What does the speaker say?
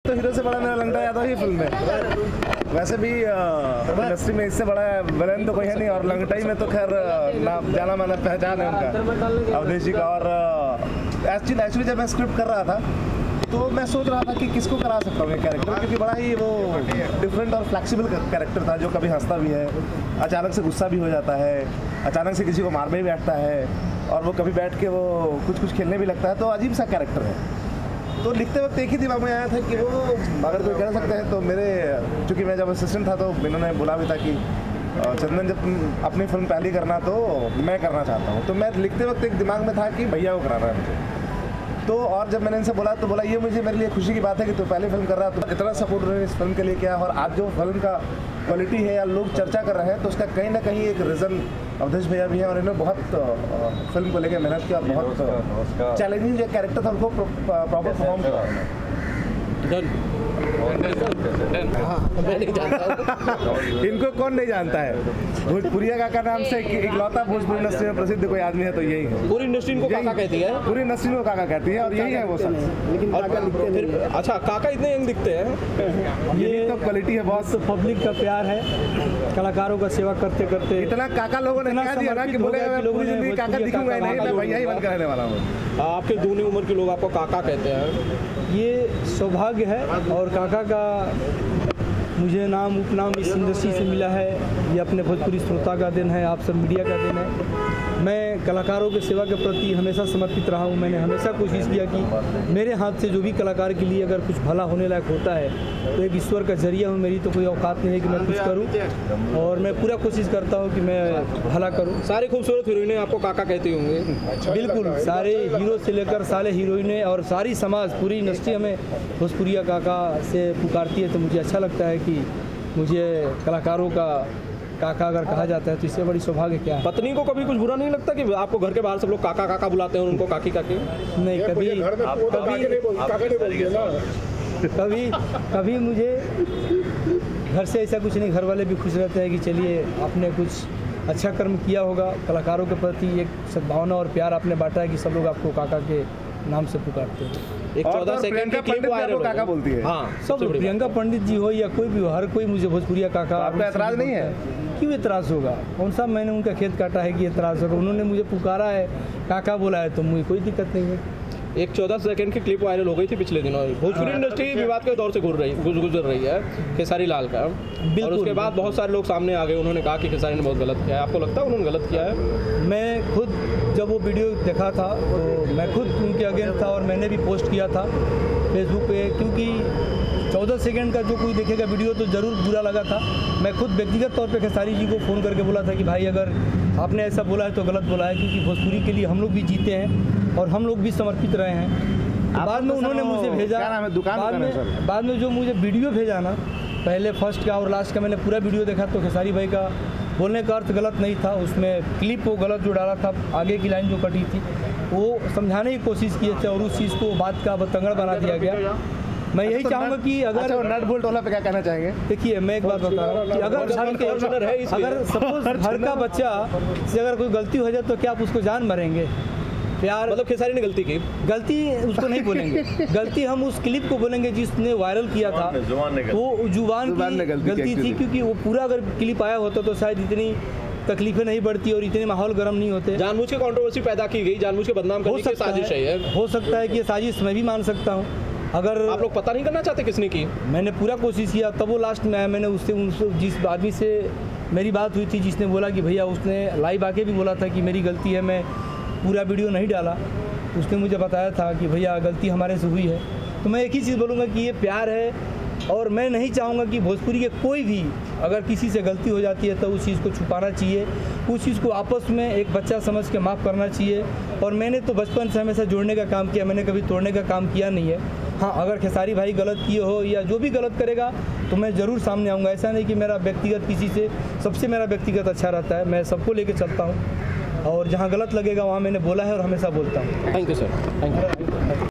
तो हीरो से बड़ा मेरा लंगड़ा यादव ही फिल्म में। वैसे भी इंडस्ट्री में इससे बड़ा विलेन तो कोई है नहीं, और लंगटाई में तो खैर नाम जाना माना पहचान है उनका, अवधेश जी का। और एक्चुअली जब मैं स्क्रिप्ट कर रहा था तो मैं सोच रहा था कि किसको करा सकता हूँ ये कैरेक्टर, क्योंकि बड़ा ही वो डिफरेंट और फ्लेक्सिबल कैरेक्टर था, जो कभी हंसता भी है, अचानक से गुस्सा भी हो जाता है, अचानक से किसी को मार भी बैठता है, और वो कभी बैठ के वो कुछ खेलने भी लगता है। तो अजीब सा कैरेक्टर है। तो लिखते वक्त एक ही दिमाग में आया था कि वो अगर कोई कर सकते हैं तो मेरे, चूँकि मैं जब असिस्टेंट था तो इन्होंने बोला भी था कि चंदन जब तुम अपनी फिल्म पहली करना तो मैं करना चाहता हूँ। तो मैं लिखते वक्त एक दिमाग में था कि भैया को कराना है मुझे। तो और जब मैंने इनसे बोला तो बोला ये मुझे मेरे लिए खुशी की बात है कि तू पहले फिल्म कर रहा है, तो इतना सपोर्ट उन्होंने इस फिल्म के लिए किया। और आज जो फिल्म का क्वालिटी है या लोग चर्चा कर रहे हैं तो उसका कहीं ना कहीं एक रीज़न अवधेश भैया भी हैं, और इन्होंने बहुत फिल्म को लेकर मेहनत किया, बहुत चैलेंजिंग जो कैरेक्टर था उनको प्रॉपर परफॉर्म किया। इनको कौन नहीं जानता है, भोजपुरिया काका नाम से इकलौता भोजपुरी इंडस्ट्री में प्रसिद्ध कोई आदमी है तो यही है। पूरी इंडस्ट्री को काका कहती है, पूरी इंडस्ट्री को काका कहती है, और यही है वो सब। लेकिन काका लिखते फिर अच्छा काका इतने यंग दिखते हैं, ये तो क्वालिटी है बहुत। तो पब्लिक का प्यार है, कलाकारों का सेवा करते करते इतना काका लोगों ने कह दिया ना कि बोले पूरी जिंदगी काका दिखूंगा ही नहीं, मैं भैया ही बनकर रहने वाला हूँ। आपके दूनी उम्र के लोग आपको काका कहते हैं, ये सौभाग्य है। और काका का मुझे नाम उपनाम इस इंडस्ट्री से मिला है, ये अपने भोजपुरी श्रोता का दिन है, आप सब मीडिया का दिन है। मैं कलाकारों के सेवा के प्रति हमेशा समर्पित रहा हूँ। मैंने हमेशा कोशिश किया कि मेरे हाथ से जो भी कलाकार के लिए अगर कुछ भला होने लायक होता है तो एक ईश्वर का जरिया हूँ, मेरी तो कोई औकात नहीं है कि मैं कुछ करूँ, और मैं पूरा कोशिश करता हूँ कि मैं भला करूँ। सारी खूबसूरत हीरोइनें आपको काका कहती होंगे? बिल्कुल, सारे हीरो से लेकर सारे हीरोइनें और सारी समाज, पूरी इंडस्ट्री हमें भोजपुरिया काका से पुकारती है। तो मुझे अच्छा लगता है कि मुझे कलाकारों का काका अगर कहा जाता है तो इससे बड़ी सौभाग्य क्या है। पत्नी को कभी कुछ बुरा नहीं लगता कि आपको घर के बाहर सब लोग काका काका बुलाते हैं और उनको काकी काकी? नहीं, कभी मुझे घर से ऐसा कुछ नहीं, घर वाले भी खुश रहते हैं कि चलिए आपने कुछ अच्छा कर्म किया होगा, कलाकारों के प्रति एक सद्भावना और प्यार आपने बांटा है कि सब लोग आपको काका के नाम से पुकारते हैं। एक 14 सेकंड की क्लिप वायरल हो काका बोलती है। हाँ, सब प्रियंका पंडित जी हो या कोई भी हो, हर कोई मुझे भोजपुरिया काका। आपको एतराज नहीं है? क्यों एतराज होगा? कौन सा मैंने उनका खेत काटा है कि एतराज होगा? उन्होंने मुझे पुकारा है, काका बोला है, तो मुझे कोई दिक्कत नहीं है। एक 14 सेकंड की क्लिप वायरल हो गई थी पिछले दिनों। भोजपुरी इंडस्ट्री विवाद के दौर से गुजर रही है खेसारी लाल का, और उसके बाद बहुत सारे लोग सामने आ गए, उन्होंने कहा कि खेसारी ने बहुत गलत किया है। आपको लगता है उन्होंने गलत किया है? मैं खुद जब वो वीडियो देखा था तो मैं खुद उनके अगेंस्ट था, और मैंने भी पोस्ट किया था फेसबुक पे, क्योंकि 14 सेकंड का जो कोई देखेगा वीडियो तो ज़रूर बुरा लगा था। मैं खुद व्यक्तिगत तौर पे खेसारी जी को फ़ोन करके बोला था कि भाई अगर आपने ऐसा बोला है तो गलत बोला है, क्योंकि भोजपुरी के लिए हम लोग भी जीते हैं और हम लोग भी समर्पित रहे हैं। बाद में उन्होंने मुझे भेजा, बाद में जो मुझे वीडियो भेजा ना, पहले फर्स्ट का और लास्ट का मैंने पूरा वीडियो देखा तो खेसारी भाई का बोलने का अर्थ गलत नहीं था, उसमें क्लिप वो गलत जो डाला था, आगे की लाइन जो कटी थी वो समझाने की कोशिश किए थे, और उस चीज़ को बात का बतंगड़ बना दिया गया। मैं यही चाहूँगा कि अगर नट बोल्ट वाला पे क्या कहना चाहेंगे? देखिए, मैं एक बात बता रहा हूँ कि अगर सपोज घर का बच्चा से अगर कोई गलती हो जाए तो क्या आप उसको जान मारेंगे? प्यार मतलब खेसारी ने गलती की? गलती उसको नहीं बोलेंगे, गलती हम उस क्लिप को बोलेंगे जिसने वायरल किया था, वो जुबान की गलती थी, क्योंकि वो पूरा अगर क्लिप आया होता तो शायद इतनी तकलीफें नहीं बढ़ती और इतने माहौल गर्म नहीं होते। जानबूझ के कंट्रोवर्सी पैदा की गई, जानबूझ के बदनाम करने की साजिश है। हो सकता है कि ये साजिश मैं भी मान सकता हूँ। अगर आप लोग पता नहीं करना चाहते किसने की? मैंने पूरा कोशिश किया, तब वो लास्ट में आया। मैंने उससे जिस आदमी से मेरी बात हुई थी, जिसने बोला कि भैया, उसने लाइव आके भी बोला था कि मेरी गलती है, मैं पूरा वीडियो नहीं डाला, उसने मुझे बताया था कि भैया गलती हमारे से हुई है। तो मैं एक ही चीज़ बोलूँगा कि ये प्यार है, और मैं नहीं चाहूँगा कि भोजपुरी के कोई भी अगर किसी से गलती हो जाती है तो उस चीज़ को छुपाना चाहिए, उस चीज़ को आपस में एक बच्चा समझ के माफ़ करना चाहिए। और मैंने तो बचपन से हमेशा जोड़ने का काम किया, मैंने कभी तोड़ने का काम किया नहीं है। हाँ, अगर खेसारी भाई गलत किए हो या जो भी गलत करेगा तो मैं ज़रूर सामने आऊँगा। ऐसा नहीं कि मेरा व्यक्तिगत किसी से, सबसे मेरा व्यक्तिगत अच्छा रहता है, मैं सबको लेके चलता हूँ, और जहाँ गलत लगेगा वहाँ मैंने बोला है और हमेशा बोलता हूँ। Thank you sir, thank you.